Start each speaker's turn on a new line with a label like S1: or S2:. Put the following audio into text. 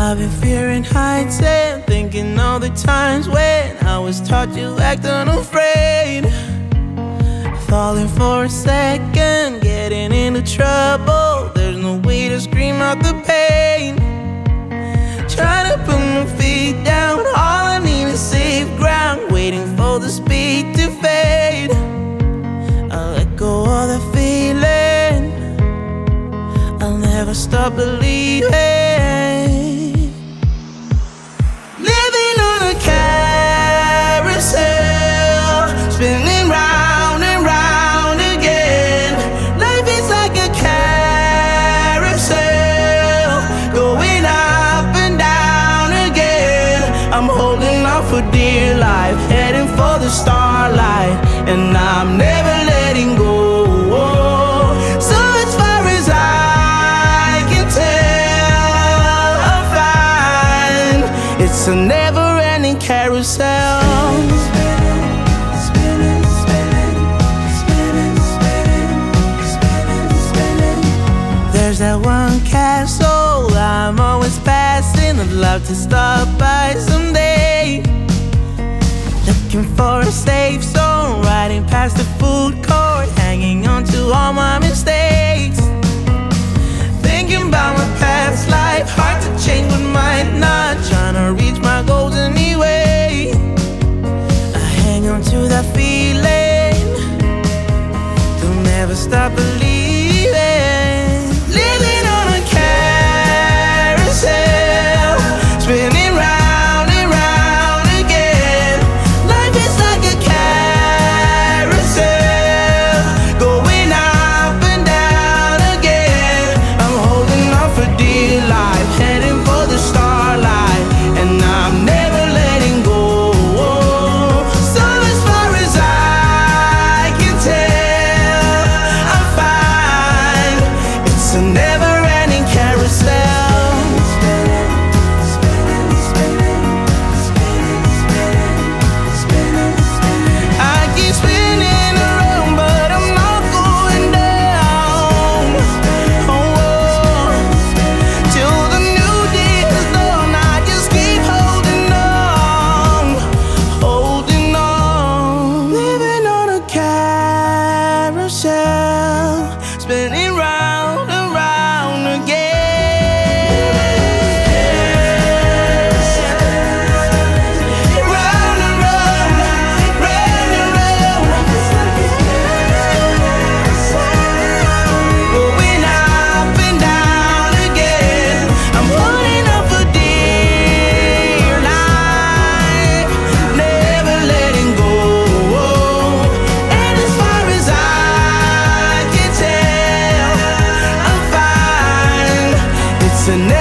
S1: I've been fearing heights and thinking all the times when I was taught to act unafraid. Falling for a second, getting into trouble. There's no way to scream out the pain. Trying to put my feet down, all I need is safe ground. Waiting for the speed to fade. I'll let go of the feeling, I'll never stop believing. Living on a carousel, spinning round and round again. Life is like a carousel, going up and down again. I'm holding on for dear life, heading for the starlight, and I'm never letting go. So as far as I can tell, I'm fine. It's a never-ending carousel. There's that one castle I'm always passing, I'd love to stop by someday. Looking for a safe zone, riding past the food court, hanging on to all my mistakes. Thinking about my past life, hard to change but might not. Trying to reach my goals anyway. I hang on to that feeling, don't ever stop believing. Living on a carousel, spinning round and round again. Life is like a carousel, going up and down again. I'm holding on for dear life, heading for the starlight, and I'm never letting go. So as far as I can tell, I'm fine. It's a never-ending carousel. I keep spinning around, but I'm not going down. Oh, till the new day is done, I just keep holding on, holding on. Living on a carousel, spinning round and round again. Round and round, round and round. Going up and down again. I'm holding on for dear life, never letting go. And as far as I can tell, I'm fine. It's a